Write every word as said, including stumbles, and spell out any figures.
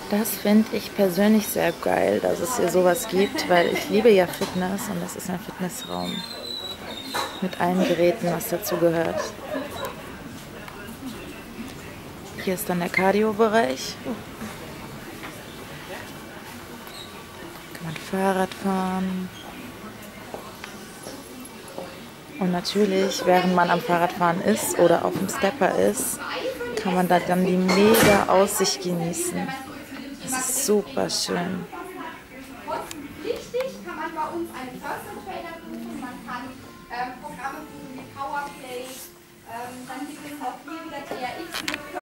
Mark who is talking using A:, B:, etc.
A: Das finde ich persönlich sehr geil, dass es hier sowas gibt, weil ich liebe ja Fitness und das ist ein Fitnessraum mit allen Geräten, was dazu gehört. Hier ist dann der Cardio-Bereich. Kann man Fahrrad fahren. Und natürlich, während man am Fahrradfahren ist oder auf dem Stepper ist, kann man da dann die mega Aussicht genießen. Das ist super schön.
B: Kostenpflichtig kann man bei uns einen Personal Trainer buchen, man kann ähm, Programme buchen wie Powerplay, ähm, dann gibt es auch hier wieder T R X.